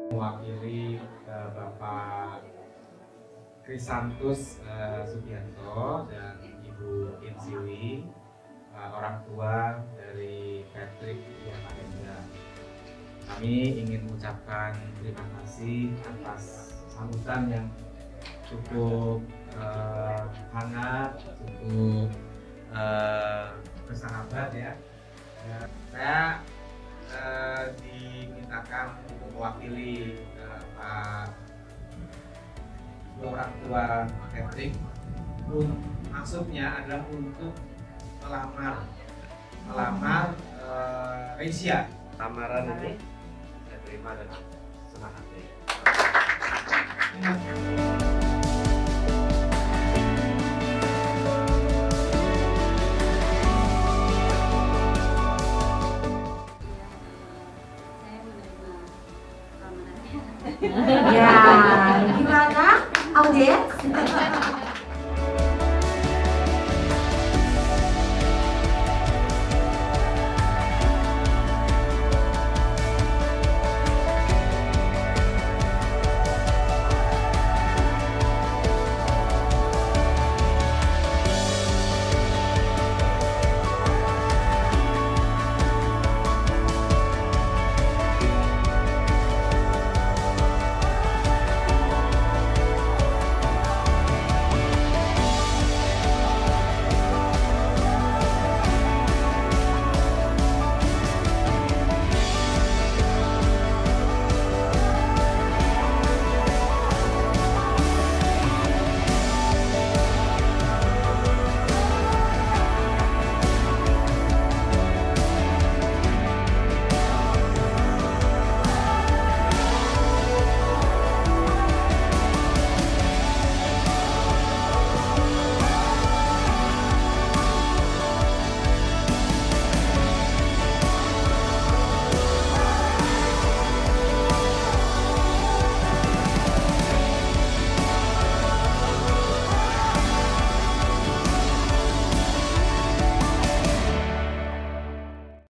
Mewakili Bapak Krisantus Subianto dan Ibu Insiwi, orang tua dari Patrick Dianarendra. Kami ingin mengucapkan terima kasih atas sambutan yang cukup hangat, cukup bersahabat ya. Saya dimintakan untuk mewakili orang tua Patrick. Maksudnya adalah untuk melamar Reisya. Lamaran ini saya terima dan senang hati. Ya, gimana audiens?